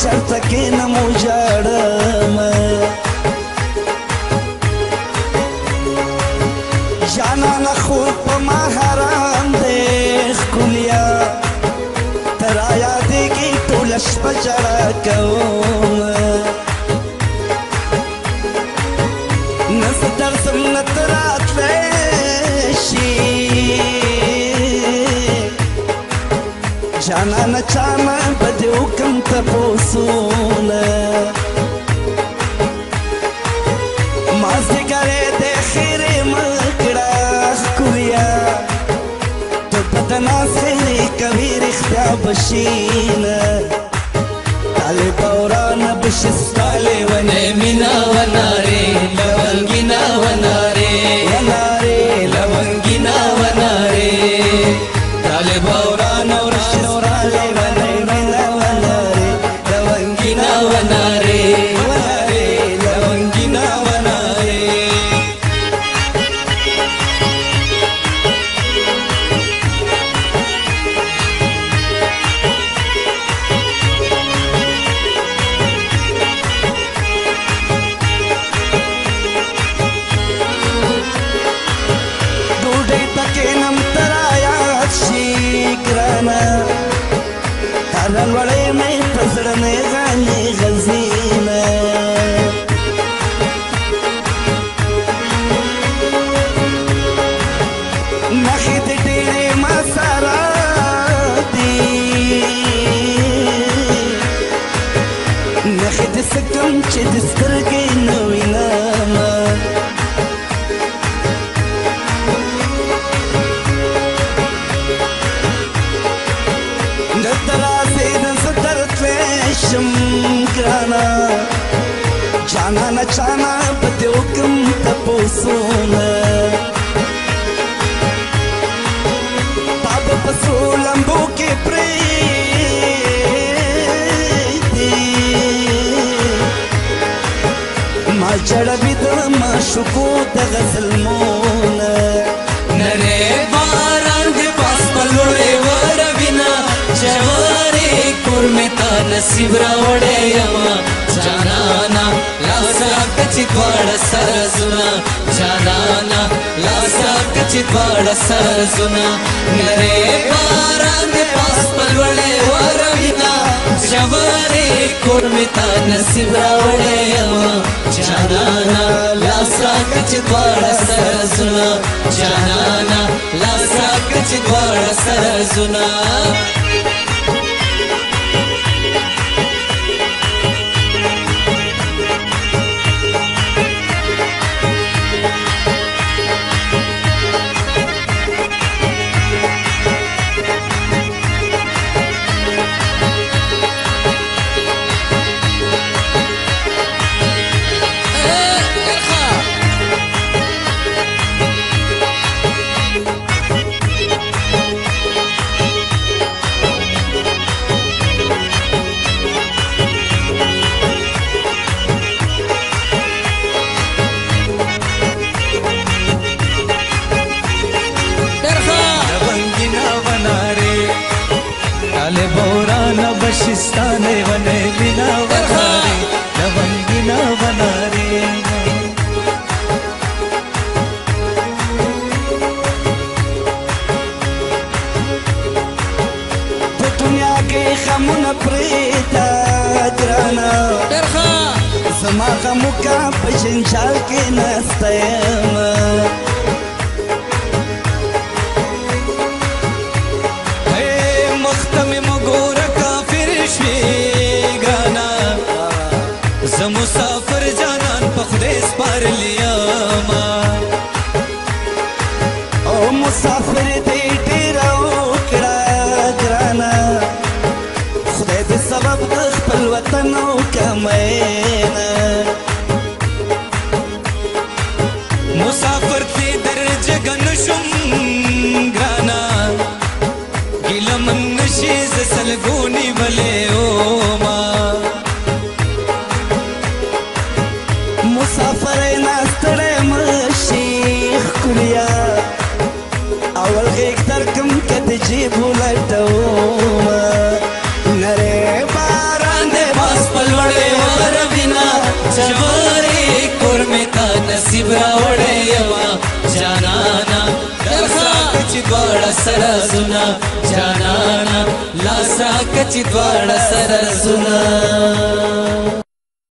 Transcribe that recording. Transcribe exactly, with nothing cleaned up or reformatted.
چرته کینم وژاړم جانانه خوب په ما حرام دی ښکلیا ته رایادېږي ټوله شپه ژړا کوم نه زه درځم نه ته راتلی شي جانانه چانه به دې وکړم تپوسونه مازدیګری دی خیرې مه کړه ښکلیا ته به د ناز خیرې کوي رښتیا به شي نه طالبه ورانه به شي ستا لیونۍ مینا ونارې لونګینا ونارې ونارې لونګینا ونارې طالبه ورانه ورانه ورانه مینا ونارې لونګینا ونارې ونارې لونګینا ونارې ډوډۍ ته کښېنم ته رایاد شي ګرانه کاله لوړۍ مې په زړه مې غالي غزینه نښې دې ډېرې ما سره دي نښې دې څه کم چې د سترګې نه وینمه دلته راسېده زه درتلی شم ګرانه جانانه چانه به دې وکړم تپوسونه تا به په څو لمبو کې پرېږدي ما جړوي د معشوقو دغه ظلمونه نری باران دې پاس په لوړې وروینه جوارې کور مې تا نصیب راوړی یمه جانانه لاس راکړه چې دواړه سره زونه جانانه لاس راکړه چې دواړه سره زونه نری باران دې پاس په لوړې وروینه جوارې کور مې تا نصیب راوړی یمه جانانه لاس راکړه چې دواړه سره زونه جانانه لاس راکړه چې دواړه سره زونه بورانه بشستانه ونه مینا ونارې لونګینا ونارې په دنیا کې غمونه پرېږده ګرانه زما غمو کا په جنجال کې نسته یمه زه مسافر جانان په خدای سپارلی یمه او مسافر دې ډېره وکړه ګرانه خدای دې سبب د خپل وطن وکړه مینه مسافر دې در جګه نشم ګرانه ګیله من نشي زه سلګونې بلې ومه مسافر ناستړی مشي ښکلیا اول غېږ درکم که د جیب ولټومه نری باران دې پاس راوړې یما جانانا لاس راکړه چې دواړه سره زونه جانانا لاس راکړه چې دواړه سره زونه